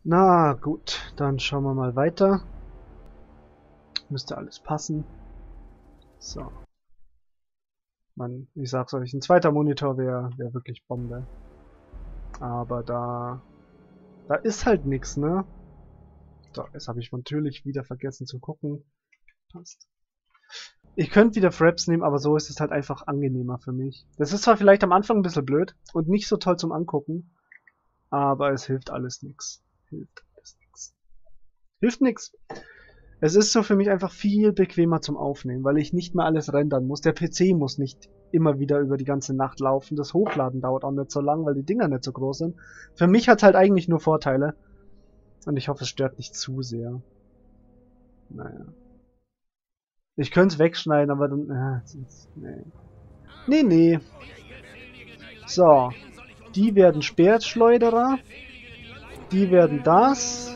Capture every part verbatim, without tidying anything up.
Na gut, dann schauen wir mal weiter. Müsste alles passen. So. Man, ich sag's euch, ein zweiter Monitor wäre wär wirklich Bombe. Aber da... Da ist halt nichts, ne? So, jetzt habe ich natürlich wieder vergessen zu gucken. Passt. Ich könnte wieder Fraps nehmen, aber so ist es halt einfach angenehmer für mich. Das ist zwar vielleicht am Anfang ein bisschen blöd und nicht so toll zum Angucken, aber es hilft alles nichts. Hilft alles nichts. Hilft nichts. Es ist so für mich einfach viel bequemer zum Aufnehmen, weil ich nicht mehr alles rendern muss. Der P C muss nicht immer wieder über die ganze Nacht laufen. Das Hochladen dauert auch nicht so lang, weil die Dinger nicht so groß sind. Für mich hat es halt eigentlich nur Vorteile. Und ich hoffe, es stört nicht zu sehr. Naja. Ich könnte es wegschneiden, aber dann... Äh, nee. Nee, nee. So. Die werden Speerschleuderer. Die werden das.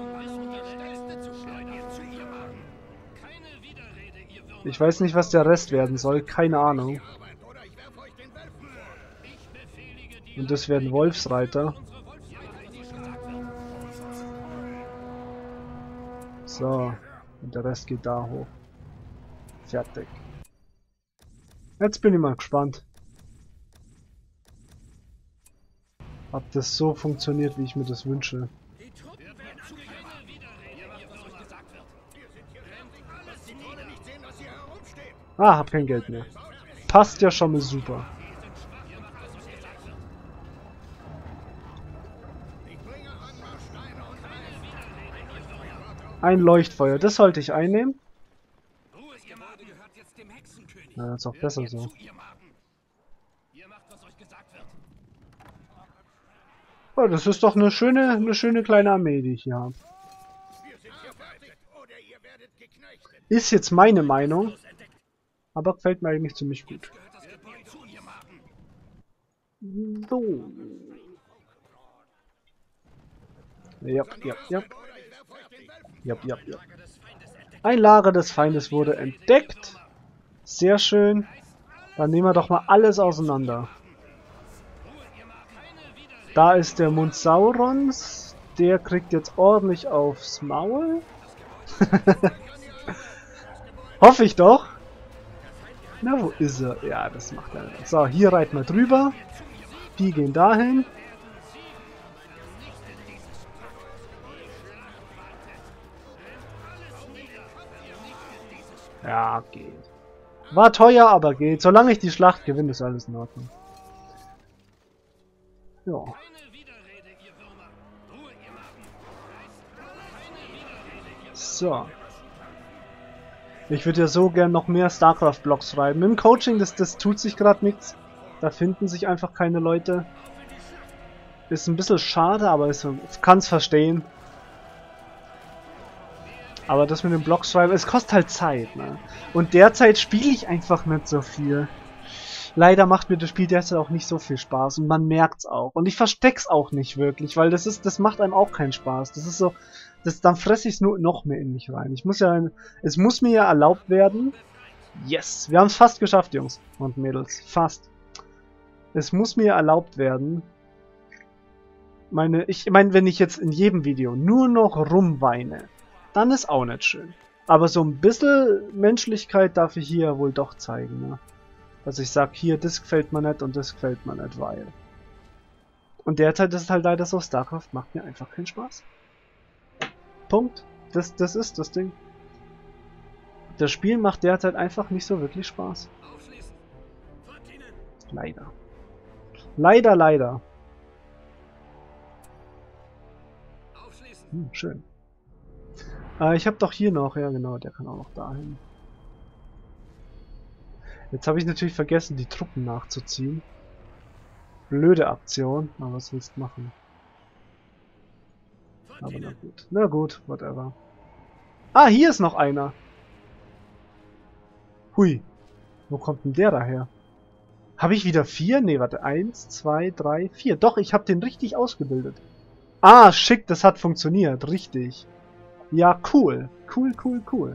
Ich weiß nicht, was der Rest werden soll. Keine Ahnung. Und das werden Wolfsreiter. So. Und der Rest geht da hoch. Fertig. Jetzt bin ich mal gespannt. Ob das so funktioniert, wie ich mir das wünsche. Ah, hab kein Geld mehr. Passt ja schon mal super. Ein Leuchtfeuer, das sollte ich einnehmen. Ja, das ist auch besser so. Oh, das ist doch eine schöne, eine schöne kleine Armee, die ich hier habe. Ist jetzt meine Meinung, aber gefällt mir eigentlich ziemlich gut. So. Ja, ja, ja. Ja, ja, ja. Ein Lager des Feindes wurde entdeckt. Sehr schön. Dann nehmen wir doch mal alles auseinander. Da ist der Mund Saurons. Der kriegt jetzt ordentlich aufs Maul. Hoffe ich doch. Na, wo ist er? Ja, das macht er nicht. So, hier reiten wir drüber. Die gehen dahin. Ja, geht. War teuer, aber geht. Solange ich die Schlacht gewinne, ist alles in Ordnung. Ja. So. Ich würde ja so gern noch mehr StarCraft-Blogs schreiben. Im Coaching, das, das tut sich gerade nichts. Da finden sich einfach keine Leute. Ist ein bisschen schade, aber ich kann es verstehen. Aber das mit dem Blog schreiben, es kostet halt Zeit, ne? Und derzeit spiele ich einfach nicht so viel. Leider macht mir das Spiel derzeit auch nicht so viel Spaß und man merkt's auch. Und ich versteck's auch nicht wirklich, weil das ist, das macht einem auch keinen Spaß. Das ist so, das, dann fresse ich's nur noch mehr in mich rein. Ich muss ja, es muss mir ja erlaubt werden. Yes, wir haben es fast geschafft, Jungs und Mädels, fast. Es muss mir erlaubt werden. Meine, ich meine, wenn ich jetzt in jedem Video nur noch rumweine, dann ist auch nicht schön. Aber so ein bisschen Menschlichkeit darf ich hier wohl doch zeigen, ne? Dass ich sag, hier, das gefällt mir nicht und das gefällt mir nicht, weil. Und derzeit ist es halt leider so, StarCraft macht mir einfach keinen Spaß. Punkt. Das, das ist das Ding. Das Spiel macht derzeit einfach nicht so wirklich Spaß. Leider. Leider, leider. Hm, schön. Äh, ich habe doch hier noch, ja genau, der kann auch noch dahin. Jetzt habe ich natürlich vergessen, die Truppen nachzuziehen. Blöde Aktion, aber was willst du machen? Aber na gut. Na gut, whatever. Ah, hier ist noch einer. Hui. Wo kommt denn der daher? Habe ich wieder vier? Ne, warte. Eins, zwei, drei, vier. Doch, ich habe den richtig ausgebildet. Ah, schick, das hat funktioniert. Richtig. Ja, cool. Cool, cool, cool.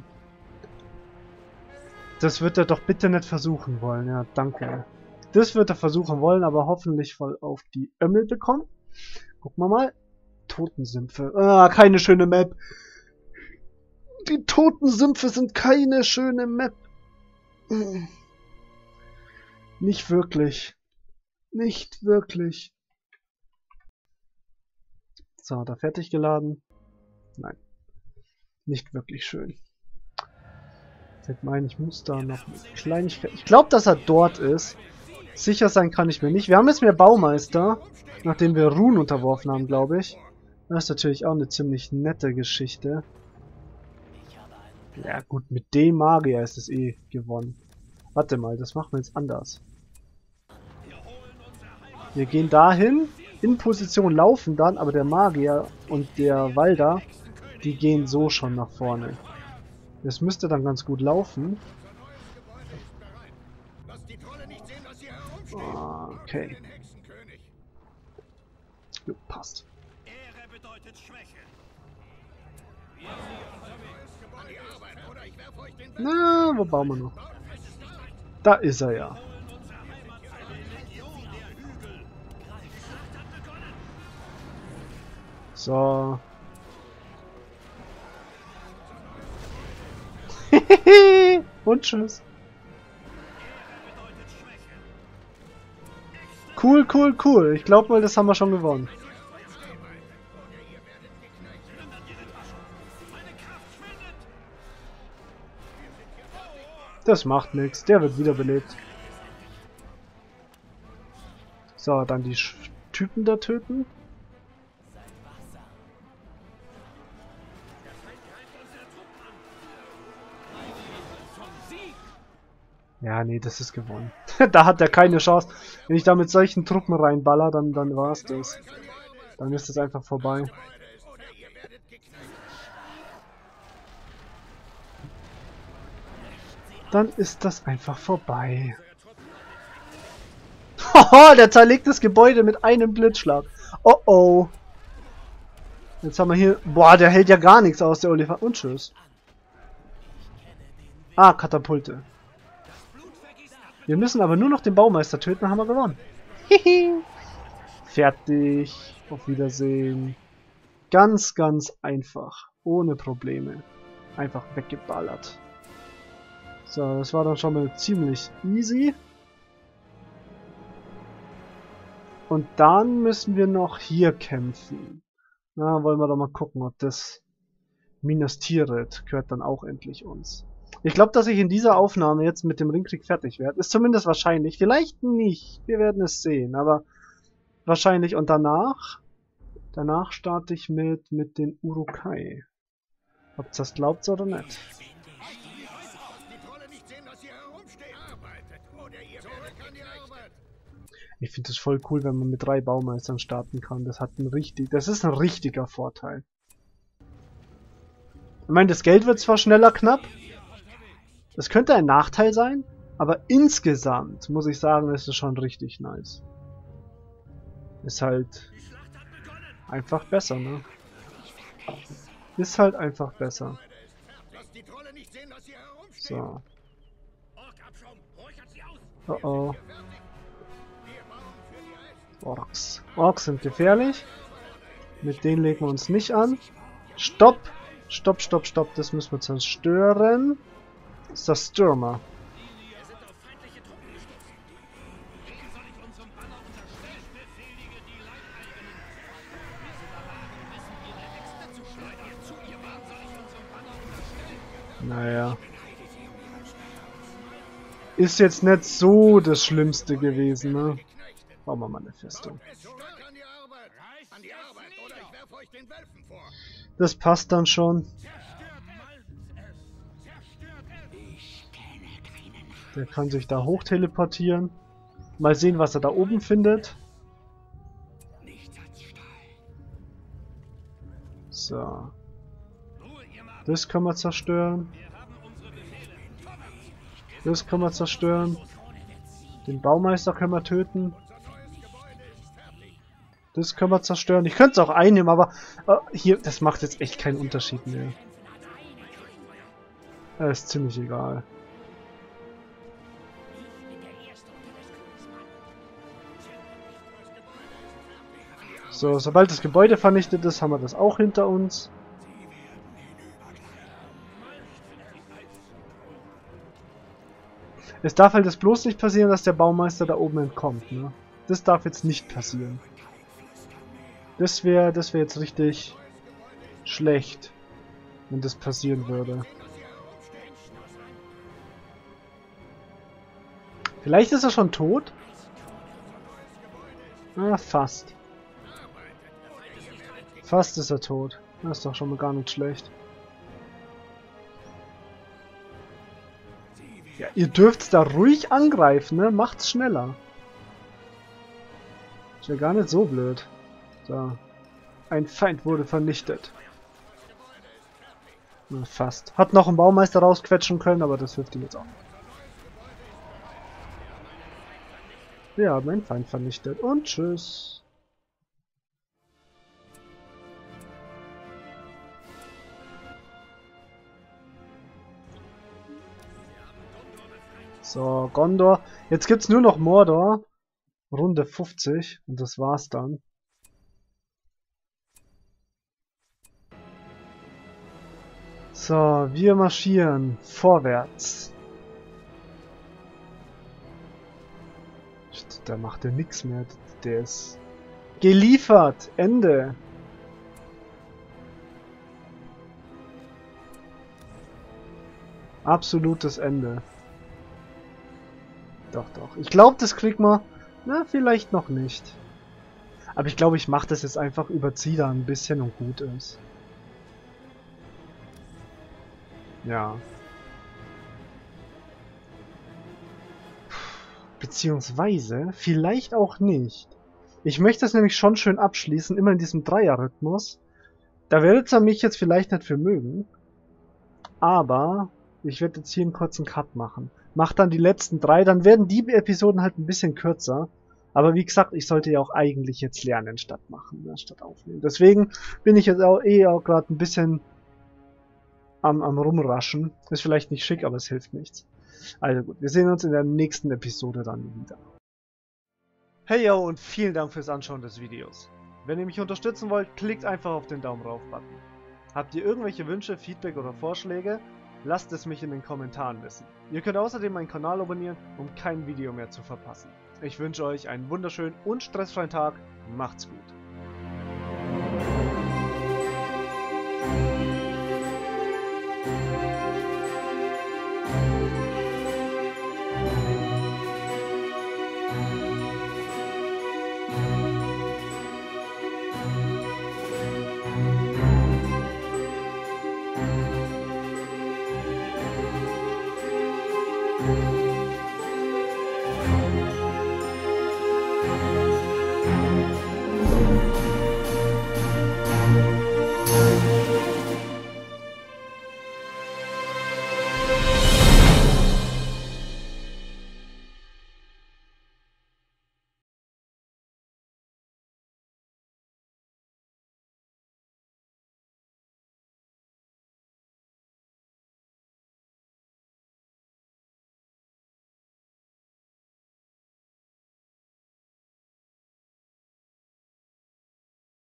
Das wird er doch bitte nicht versuchen wollen. Ja, danke. Das wird er versuchen wollen, aber hoffentlich voll auf die Ömmel bekommen. Gucken wir mal. Totensümpfe. Ah, keine schöne Map. Die Totensümpfe sind keine schöne Map. Nicht wirklich. Nicht wirklich. So, hat er fertig geladen? Nein. Nicht wirklich schön. Ich meine, ich muss da noch eine Kleinigkeit... Ich glaube, dass er dort ist. Sicher sein kann ich mir nicht. Wir haben jetzt mehr Baumeister, nachdem wir Rune unterworfen haben, glaube ich. Das ist natürlich auch eine ziemlich nette Geschichte. Ja gut, mit dem Magier ist es eh gewonnen. Warte mal, das machen wir jetzt anders. Wir gehen dahin, in Position laufen dann, aber der Magier und der Walder, die gehen so schon nach vorne. Das müsste dann ganz gut laufen. Okay. Jo, passt. Na, wo bauen wir noch? Da ist er ja. So. Und tschüss. Cool, cool, cool. Ich glaube mal, das haben wir schon gewonnen. Das macht nichts. Der wird wiederbelebt. So, dann die Sch Typen da töten. Ja, nee, das ist gewonnen. Da hat er keine Chance. Wenn ich da mit solchen Truppen reinballer, dann, dann war's das. Dann ist es einfach vorbei. Dann ist das einfach vorbei. Hoho, der zerlegt das Gebäude mit einem Blitzschlag. Oh oh. Jetzt haben wir hier... Boah, der hält ja gar nichts aus, der Oliver. Und tschüss. Ah, Katapulte. Wir müssen aber nur noch den Baumeister töten, dann haben wir gewonnen. Hihi. Fertig. Auf Wiedersehen. Ganz, ganz einfach. Ohne Probleme. Einfach weggeballert. So, das war dann schon mal ziemlich easy. Und dann müssen wir noch hier kämpfen. Na, wollen wir doch mal gucken, ob das Minas Tirith gehört dann auch endlich uns. Ich glaube, dass ich in dieser Aufnahme jetzt mit dem Ringkrieg fertig werde. Ist zumindest wahrscheinlich. Vielleicht nicht. Wir werden es sehen. Aber wahrscheinlich. Und danach? Danach starte ich mit, mit den Uruk-hai. Ob das glaubt oder nicht. Ich finde es voll cool, wenn man mit drei Baumeistern starten kann. Das hat ein richtig, das ist ein richtiger Vorteil. Ich meine, das Geld wird zwar schneller knapp. Das könnte ein Nachteil sein, aber insgesamt muss ich sagen, ist es schon richtig nice. Ist halt einfach besser, ne? Ist halt einfach besser. So. Oh oh. Orks. Orks sind gefährlich. Mit denen legen wir uns nicht an. Stopp! Stopp, stopp, stopp. Das müssen wir zerstören. Das ist das Stürmer. Naja. Ist jetzt nicht so das Schlimmste gewesen, ne? Bauen wir mal eine Festung. Das passt dann schon. Der kann sich da hoch teleportieren. Mal sehen, was er da oben findet. So. Das können wir zerstören. Das können wir zerstören. Den Baumeister können wir töten. Das können wir zerstören. Ich könnte es auch einnehmen, aber äh, hier, das macht jetzt echt keinen Unterschied mehr. Das ist ziemlich egal. So, sobald das Gebäude vernichtet ist, haben wir das auch hinter uns. Es darf halt jetzt bloß nicht passieren, dass der Baumeister da oben entkommt, ne? Das darf jetzt nicht passieren. Das wäre das wäre jetzt richtig schlecht, wenn das passieren würde. Vielleicht ist er schon tot? Ah, fast. Fast ist er tot. Das ist doch schon mal gar nicht schlecht. Ja, ihr dürft da ruhig angreifen, ne? Macht's schneller. Ist ja gar nicht so blöd. So. Ein Feind wurde vernichtet. Na, fast. Hat noch einen Baumeister rausquetschen können, aber das hilft ihm jetzt auch nicht. Wir haben einen Feind vernichtet und tschüss. So, Gondor. Jetzt gibt's nur noch Mordor. Runde fünfzig und das war's dann. So, wir marschieren vorwärts. Da macht er nichts mehr. Der ist geliefert. Ende. Absolutes Ende. Doch, doch. Ich glaube, das kriegt man. Na, vielleicht noch nicht. Aber ich glaube, ich mache das jetzt einfach, überziehe da ein bisschen und gut ist. Ja. Beziehungsweise, vielleicht auch nicht. Ich möchte das nämlich schon schön abschließen, immer in diesem Dreier-Rhythmus. Da werdet ihr mich jetzt vielleicht nicht für mögen. Aber ich werde jetzt hier einen kurzen Cut machen. Mach dann die letzten drei, dann werden die Episoden halt ein bisschen kürzer. Aber wie gesagt, ich sollte ja auch eigentlich jetzt lernen statt machen, ne, statt aufnehmen. Deswegen bin ich jetzt auch eh auch gerade ein bisschen am, am rumraschen. Ist vielleicht nicht schick, aber es hilft nichts. Also gut, wir sehen uns in der nächsten Episode dann wieder. Hey yo und vielen Dank fürs Anschauen des Videos. Wenn ihr mich unterstützen wollt, klickt einfach auf den Daumen rauf Button. Habt ihr irgendwelche Wünsche, Feedback oder Vorschläge? Lasst es mich in den Kommentaren wissen. Ihr könnt außerdem meinen Kanal abonnieren, um kein Video mehr zu verpassen. Ich wünsche euch einen wunderschönen und stressfreien Tag. Macht's gut.